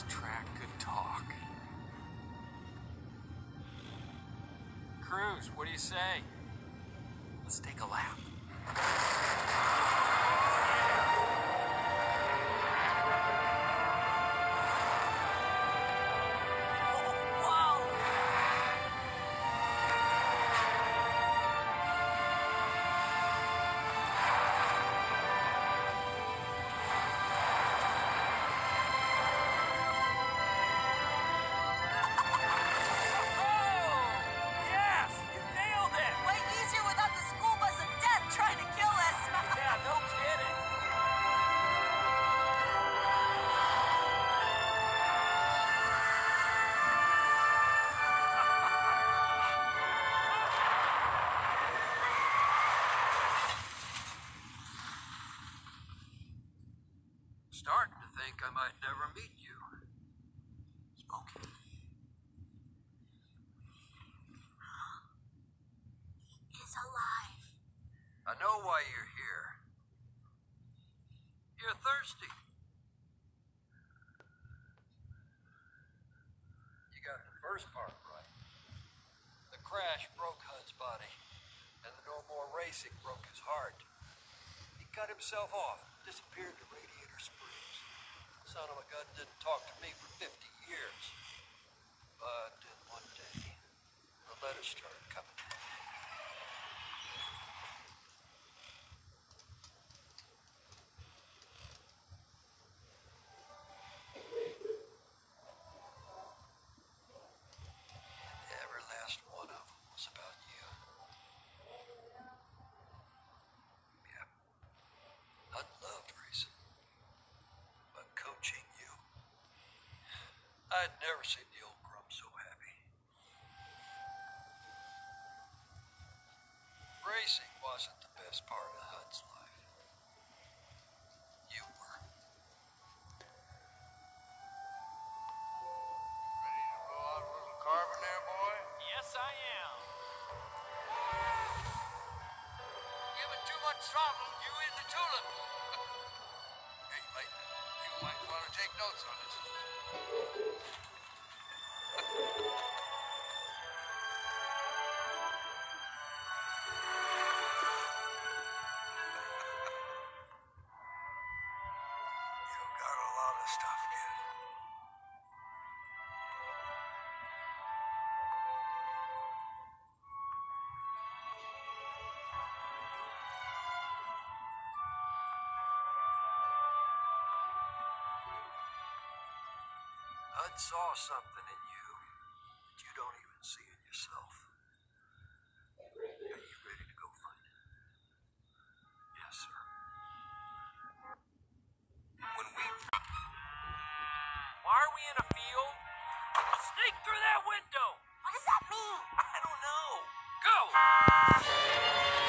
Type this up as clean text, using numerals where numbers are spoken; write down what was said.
This track could talk. Cruz, what do you say? Let's take a lap. Starting to think I might never meet you. Smokey. He is alive. I know why you're here. You're thirsty. You got the first part right. The crash broke Hud's body, and the no more racing broke his heart. He cut himself off, disappeared to Radiator Springs. Son of a gun didn't talk to me for 50 years. But then one day, the letters started coming in. And every last one of them was about you. Yeah. Hud loved racing. But coaching you, I'd never seen the old grump so happy. Racing wasn't the best part of Hud's life. You were. Ready to blow out a little carbon there, boy? Yes, I am. Giving too much throttle, you in the tulips. Hey, mate, you might want to take notes on this. You got a lot of stuff, kid. Hud saw something in you that you don't even see in yourself. Are you ready to go find it? Yes, sir. When we... Why are we in a field? Sneak through that window! What does that mean? I don't know. Go!